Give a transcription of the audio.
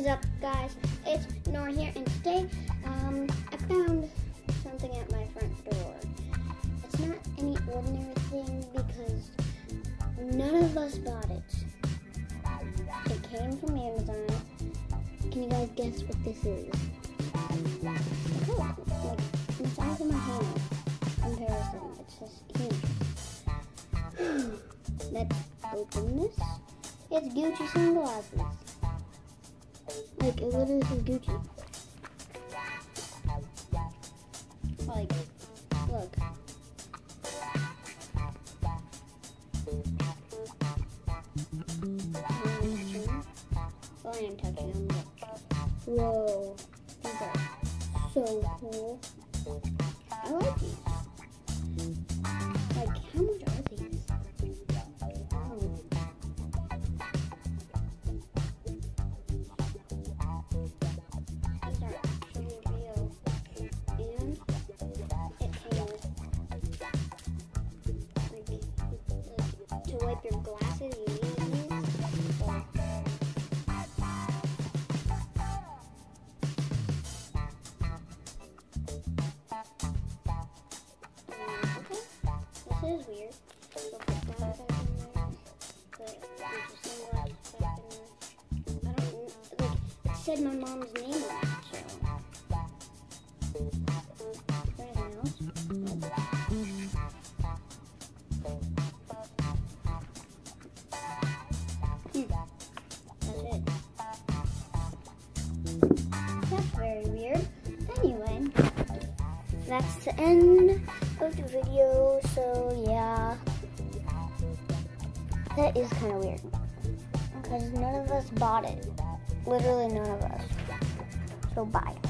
up, guys? It's Nora here, and today I found something at my front door. It's not any ordinary thing because none of us bought it. It came from Amazon. Can you guys guess what this is? Like the size of my hand. Comparison, it's just huge. Let's open this. It's Gucci sunglasses. Like, it literally says Gucci. Like, look. Oh, I am touching them. Whoa. These are so cool. I like these. Like, how much are these? To wipe your glasses, you need these. So. Okay, this is weird. We'll put that back in there. Put the sunglasses back in there. I don't like. It said my mom's name on it, so. Is there anything else? That's it. That's very weird. Anyway, that's the end of the video, so yeah. That is kind of weird. Because none of us bought it. Literally none of us. So bye.